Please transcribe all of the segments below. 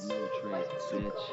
No trace, bitch.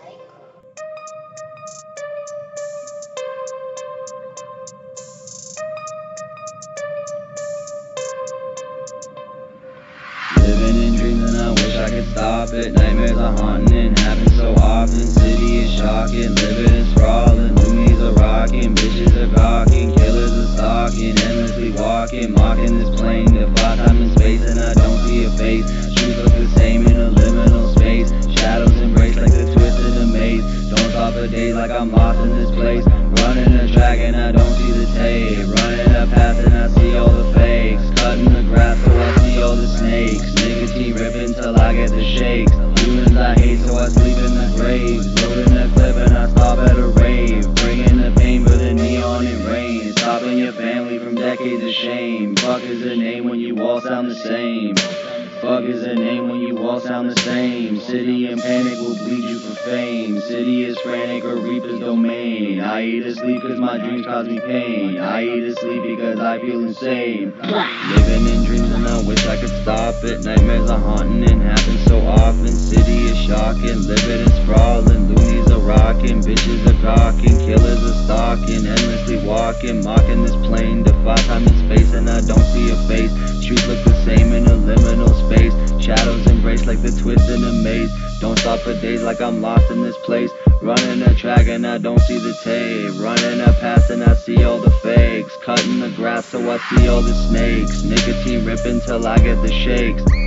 Living in dreams and I wish I could stop it. Nightmares are haunting and happen so often. City is shocking, living is sprawling. Loonies are rocking, bitches are gawking. Killers are stalking, endlessly walking. Mocking this plane, defy time and space, and I don't see a face. Streets look the same in a liminal space. Shadows embrace like the twist in a maze. Don't stop a day like I'm lost in this place. Running a track and I don't see the tape. Running a path and I see all the fakes. Cutting the grass so I see all the snakes. Nicotine ripping till I get the shakes. Humans I hate so I sleep in the graves. Loading a clip and I stop at a rave. Bringing the pain for the neon and rain. Stopping your family from decades of shame. Fuck is the name when you all sound the same. Fuck is the name when you all sound the same. City in panic will bleed you for fame. City is frantic or Reaper's domain. I eat asleep cause my dreams cause me pain. I eat asleep because I feel insane. Living in dreams and I wish I could stop it. Nightmares are haunting and happen so often. City is shocking, living is sprawling. Loonies are rocking, bitches are gawking. Killers are stalking, endlessly walking. Mocking this plane, defy time and space, and I don't see a face. Streets look the same in a liminal space. Shadows embrace like the twist in a maze. Don't stop for days like I'm lost in this place. Running a track and I don't see the tape. Running a path and I see all the fakes. Cutting the grass so I see all the snakes. Nicotine ripping till I get the shakes.